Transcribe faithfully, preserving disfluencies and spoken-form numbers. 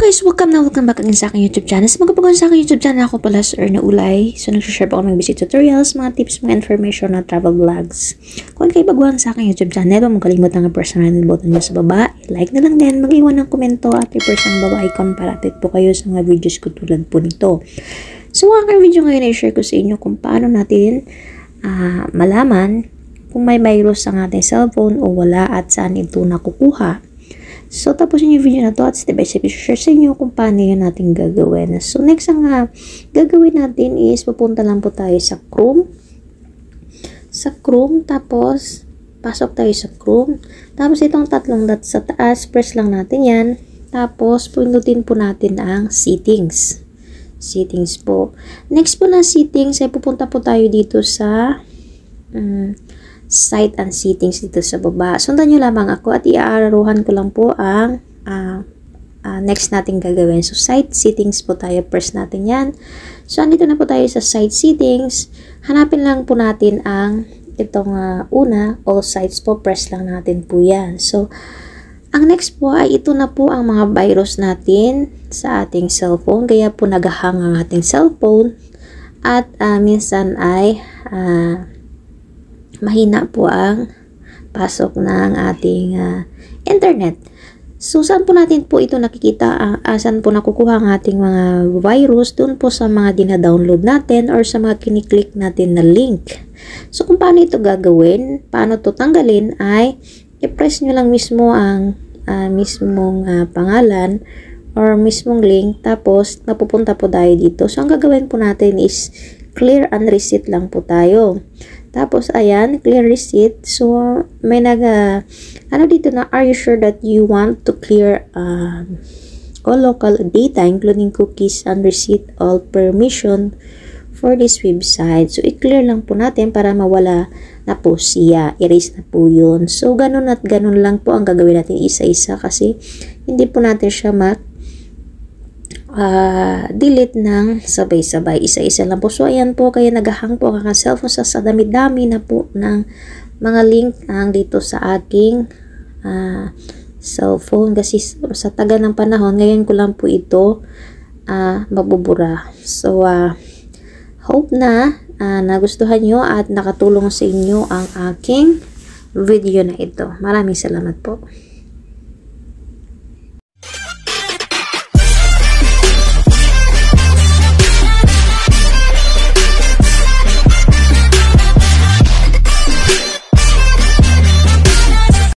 guys, welcome na welcome back again sa aking YouTube channel. Sa magpapagon sa aking YouTube channel, ako pala Sir na Ulay. So, nag-share po ako ng basic tutorials, mga tips, mga information na travel vlogs. Kung kayo baguhan sa aking YouTube channel, huwag magkalimutan ang personal button nyo sa baba. Like na lang din, mag-iwan ng komento at i-press ang baba icon para update po kayo sa mga videos ko tulad po nito. So, ang aking video ngayon ay share ko sa inyo kung paano natin uh, malaman kung may virus ang ating cellphone o wala at saan ito nakukuha. So, tapos yung video na to at step by step share sa inyo kung paano yun natin gagawin. So, next ang uh, gagawin natin is pupunta lang po tayo sa Chrome. Sa Chrome, tapos pasok tayo sa Chrome. Tapos itong tatlong dots sa taas, press lang natin yan. Tapos, pindutin po natin ang settings. Settings po. Next po na settings, ay pupunta po tayo dito sa um, site and settings dito sa baba. Sundan nyo lamang ako at iaararuhan ko lang po ang uh, uh, next natin gagawin. So, site settings po tayo. Press natin yan. So, andito na po tayo sa site settings. Hanapin lang po natin ang itong uh, una, all sites po. Press lang natin po yan. So, ang next po ay ito na po ang mga virus natin sa ating cellphone. Kaya po naghahang ang ating cellphone at uh, minsan ay uh, mahina po ang pasok ng ating uh, internet. So, saan po natin po ito nakikita? Uh, saan po nakukuha ang ating mga virus? Doon po sa mga dina-download natin or sa mga kiniklik natin na link. So, kung paano ito gagawin, paano ito tanggalin, ay i-press nyo lang mismo ang uh, mismong uh, pangalan or mismong link. Tapos, mapupunta po tayo dito. So, ang gagawin po natin is clear and reset lang po tayo. Tapos, ayan, clear receipt. So, may nag, uh, ano dito na, are you sure that you want to clear uh, all local data, including cookies and receipt all permission for this website? So, i-clear lang po natin para mawala na po siya. Erase na po yun. So, ganun at ganun lang po ang gagawin natin isa-isa kasi hindi po natin siya mak Uh, delete ng sabay-sabay, isa-isa lang po. So, ayan po, kaya naghahang po ang cellphone sa, sa dami-dami na po ng mga link ang dito sa aking uh, cellphone kasi sa tagal ng panahon, ngayon ko lang po ito uh, mabubura. So, uh, hope na uh, nagustuhan nyo at nakatulong sa inyo ang aking video na ito. Maraming salamat po.